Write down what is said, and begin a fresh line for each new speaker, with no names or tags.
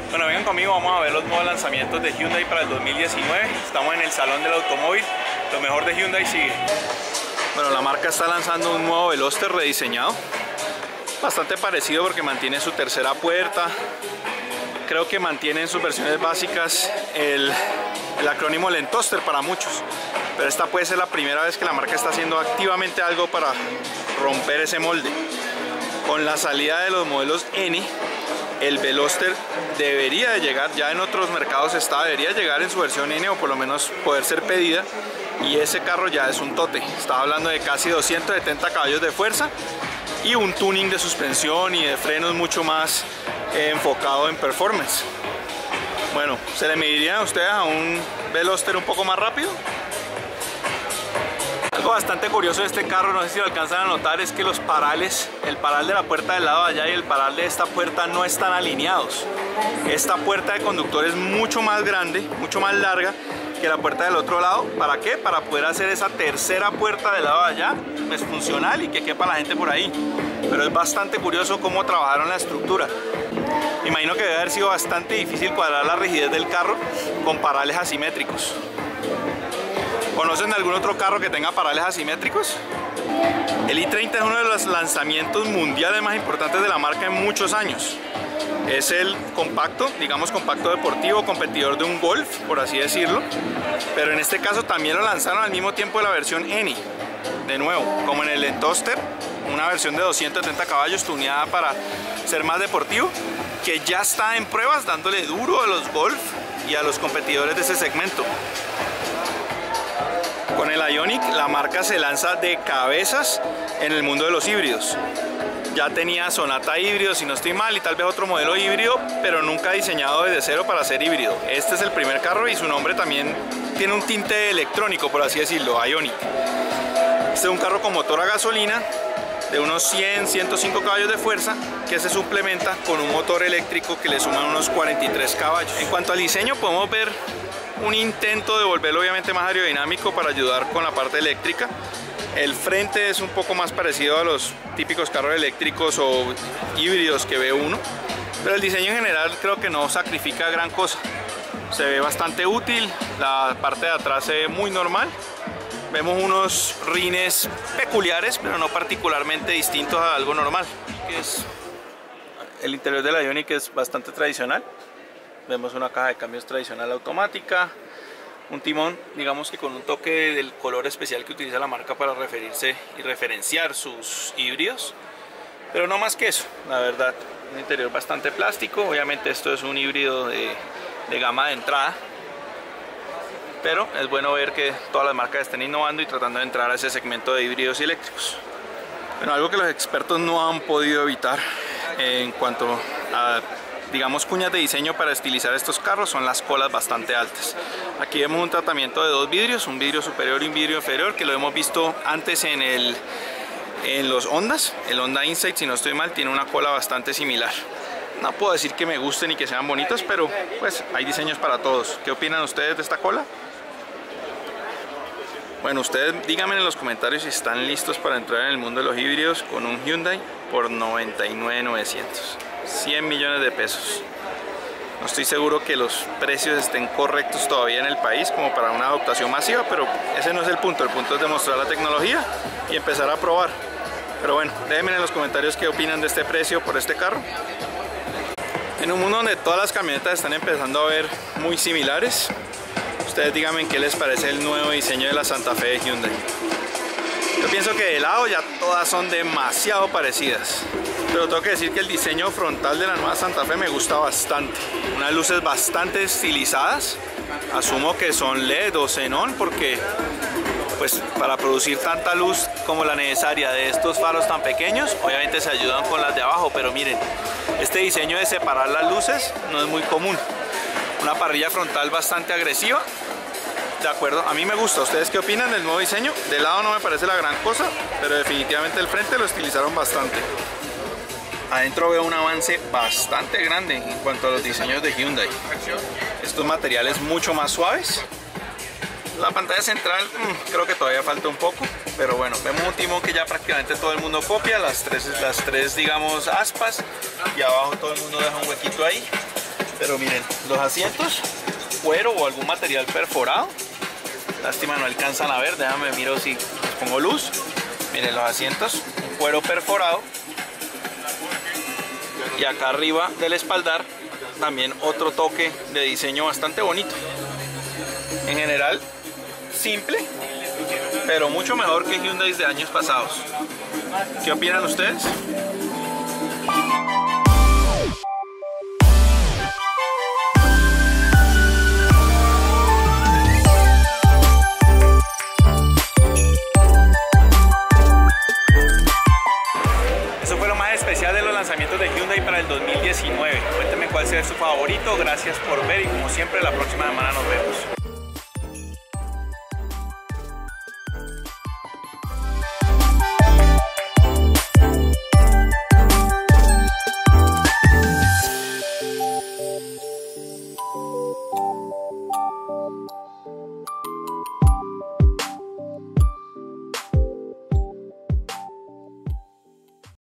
Bueno, vengan conmigo, vamos a ver los nuevos lanzamientos de Hyundai para el 2019. Estamos en el Salón del Automóvil, lo mejor de Hyundai sigue. Bueno, la marca está lanzando un nuevo Veloster rediseñado. Bastante parecido porque mantiene su tercera puerta. Creo que mantiene en sus versiones básicas el acrónimo Lentoster para muchos. Pero esta puede ser la primera vez que la marca está haciendo activamente algo para romper ese molde. Con la salida de los modelos N, el Veloster debería de llegar, ya en otros mercados debería llegar en su versión N o por lo menos poder ser pedida. Y ese carro ya es un tote. Estaba hablando de casi 270 caballos de fuerza y un tuning de suspensión y de frenos mucho más enfocado en performance. Bueno, ¿se le medirían a ustedes a un Veloster un poco más rápido? Algo bastante curioso de este carro, no sé si lo alcanzan a notar, es que los parales, el paral de la puerta del lado de allá y el paral de esta puerta no están alineados. Esta puerta de conductor es mucho más grande, mucho más larga que la puerta del otro lado. ¿Para qué? Para poder hacer esa tercera puerta del lado de allá, pues funcional y que quepa la gente por ahí. Pero es bastante curioso cómo trabajaron la estructura. Imagino que debe haber sido bastante difícil cuadrar la rigidez del carro con parales asimétricos. ¿Conocen de algún otro carro que tenga parales asimétricos? El i30 es uno de los lanzamientos mundiales más importantes de la marca en muchos años. Es el compacto, digamos compacto deportivo, competidor de un Golf, por así decirlo. Pero en este caso también lo lanzaron al mismo tiempo de la versión N. De nuevo, como en el Lentoster, una versión de 270 caballos tuneada para ser más deportivo, que ya está en pruebas dándole duro a los Golf y a los competidores de ese segmento. Con el Ioniq la marca se lanza de cabezas en el mundo de los híbridos. Ya tenía Sonata híbrido, si no estoy mal, y tal vez otro modelo híbrido, pero nunca diseñado desde cero para ser híbrido. Este es el primer carro y su nombre también tiene un tinte electrónico, por así decirlo, Ioniq. Este es un carro con motor a gasolina de unos 100-105 caballos de fuerza que se suplementa con un motor eléctrico que le suman unos 43 caballos. En cuanto al diseño, podemos ver un intento de volverlo obviamente más aerodinámico para ayudar con la parte eléctrica. El frente es un poco más parecido a los típicos carros eléctricos o híbridos que ve uno, pero el diseño en general creo que no sacrifica gran cosa. Se ve bastante útil, la parte de atrás se ve muy normal. Vemos unos rines peculiares, pero no particularmente distintos a algo normal. El interior de la Ioniq es bastante tradicional. Vemos una caja de cambios tradicional automática, un timón, digamos que con un toque del color especial que utiliza la marca para referirse y referenciar sus híbridos. Pero no más que eso, la verdad. Un interior bastante plástico. Obviamente esto es un híbrido de gama de entrada. Pero es bueno ver que todas las marcas estén innovando y tratando de entrar a ese segmento de híbridos y eléctricos. Bueno, algo que los expertos no han podido evitar en cuanto a, digamos, cuñas de diseño para estilizar estos carros son las colas bastante altas. Aquí vemos un tratamiento de dos vidrios, un vidrio superior y un vidrio inferior, que lo hemos visto antes en los Hondas. El Honda Insight, si no estoy mal, tiene una cola bastante similar. No puedo decir que me gusten y que sean bonitos, pero pues hay diseños para todos. ¿Qué opinan ustedes de esta cola? Bueno, ustedes díganme en los comentarios si están listos para entrar en el mundo de los híbridos con un Hyundai por 99,900. 100 millones de pesos. No estoy seguro que los precios estén correctos todavía en el país como para una adoptación masiva, pero ese no es el punto es demostrar la tecnología y empezar a probar. Pero bueno, déjenme en los comentarios qué opinan de este precio por este carro. En un mundo donde todas las camionetas están empezando a ver muy similares, ustedes díganme qué les parece el nuevo diseño de la Santa Fe de Hyundai. Yo pienso que de lado ya todas son demasiado parecidas, pero tengo que decir que el diseño frontal de la nueva Santa Fe me gusta bastante. Unas luces bastante estilizadas, asumo que son LED o xenón, porque pues para producir tanta luz como la necesaria de estos faros tan pequeños, obviamente se ayudan con las de abajo, pero miren, este diseño de separar las luces no es muy común. Una parrilla frontal bastante agresiva. De acuerdo, a mí me gusta. ¿Ustedes qué opinan del nuevo diseño? De lado no me parece la gran cosa, pero definitivamente el frente lo estilizaron bastante. Adentro veo un avance bastante grande en cuanto a los diseños de Hyundai. Estos materiales mucho más suaves. La pantalla central creo que todavía falta un poco, pero bueno, vemos un timón que ya prácticamente todo el mundo copia, las tres digamos aspas, y abajo todo el mundo deja un huequito ahí. Pero miren, los asientos, cuero o algún material perforado. Lástima no alcanzan a ver, déjame miro si les pongo luz. Miren los asientos, un cuero perforado. Y acá arriba del espaldar también otro toque de diseño bastante bonito. En general, simple, pero mucho mejor que Hyundai de años pasados. ¿Qué opinan ustedes? Eso fue lo más especial de los lanzamientos de Hyundai para el 2019. Cuéntenme cuál sea su favorito. Gracias por ver y como siempre la próxima semana nos vemos.